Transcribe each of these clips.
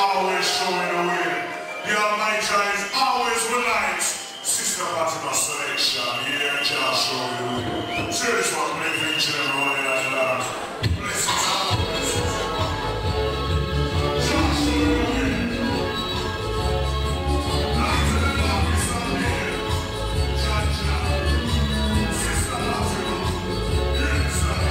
always showing the way. The Almighty is always with light. Sister Fatima selection, yeah, just show you the way. See this one, make each and every one in that land. Blessings, blessings. Just show you the way. Light to the darkness on the hill. Jah. Sister Fatima, inside.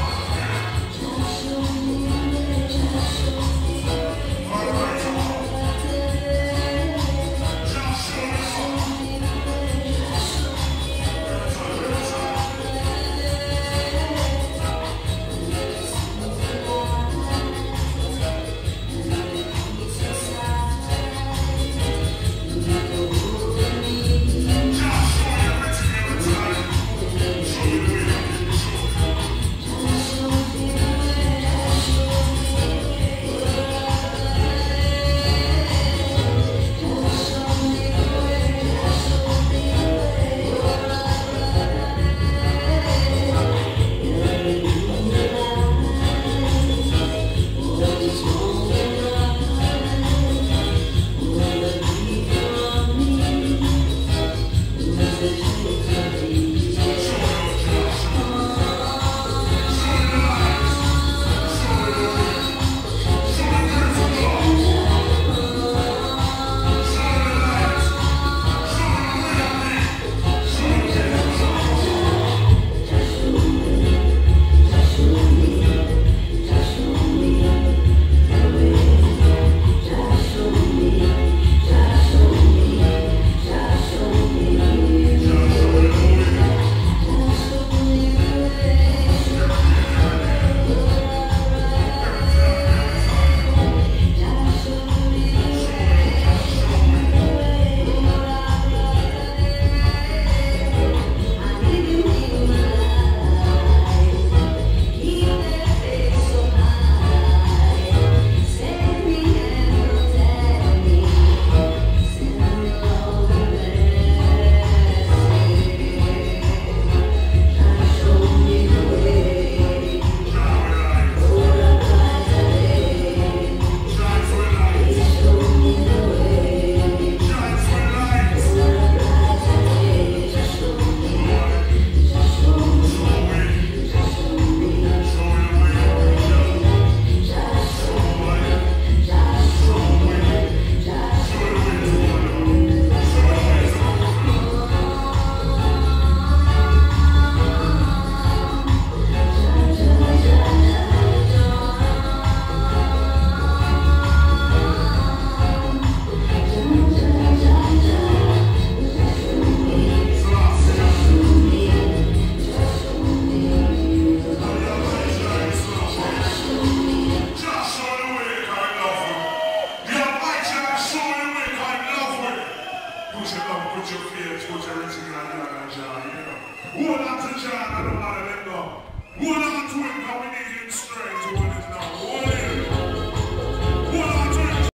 Put your fears, put everything in your hand, you know. Hold on to John, I don't want to let go. Hold on to him,